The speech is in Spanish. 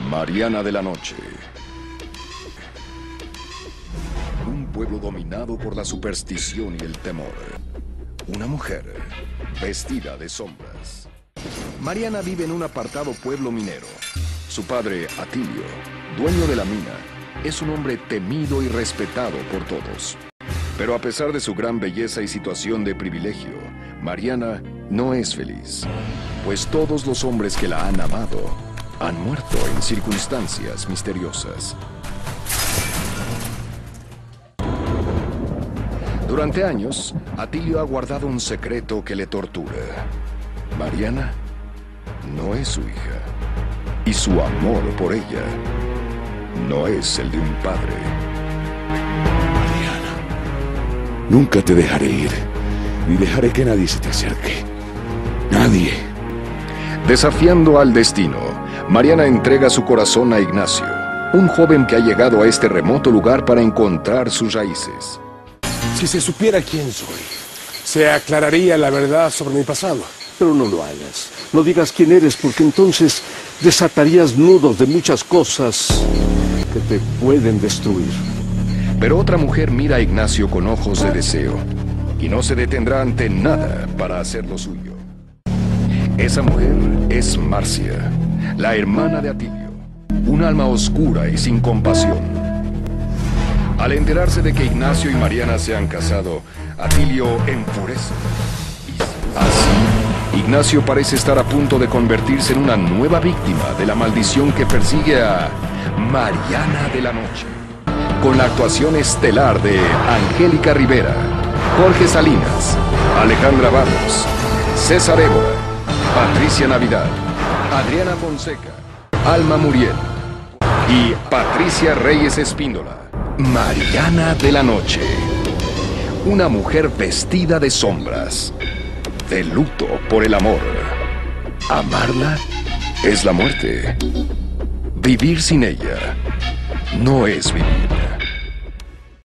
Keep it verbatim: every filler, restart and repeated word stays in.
Mariana de la Noche. Un pueblo dominado por la superstición y el temor. Una mujer vestida de sombras. Mariana vive en un apartado pueblo minero. Su padre, Atilio, dueño de la mina, es un hombre temido y respetado por todos. Pero a pesar de su gran belleza y situación de privilegio, Mariana no es feliz, pues todos los hombres que la han amado han muerto en circunstancias misteriosas. Durante años, Atilio ha guardado un secreto que le tortura. Mariana no es su hija, y su amor por ella no es el de un padre. Mariana, nunca te dejaré ir, ni dejaré que nadie se te acerque. Nadie. Desafiando al destino, Mariana entrega su corazón a Ignacio, un joven que ha llegado a este remoto lugar para encontrar sus raíces. Si se supiera quién soy, se aclararía la verdad sobre mi pasado. Pero no lo hagas. No digas quién eres, porque entonces desatarías nudos de muchas cosas que te pueden destruir. Pero otra mujer mira a Ignacio con ojos de deseo, y no se detendrá ante nada para hacer lo suyo. Esa mujer es Marcia, la hermana de Atilio, un alma oscura y sin compasión. Al enterarse de que Ignacio y Mariana se han casado, Atilio enfurece. Así, Ignacio parece estar a punto de convertirse en una nueva víctima de la maldición que persigue a Mariana de la Noche. Con la actuación estelar de Angélica Rivera, Jorge Salinas, Alejandra Barros, César Évora, Patricia Navidad, Adriana Fonseca, Alma Muriel y Patricia Reyes Espíndola. Mariana de la Noche. Una mujer vestida de sombras, de luto por el amor. Amarla es la muerte. Vivir sin ella no es vivir.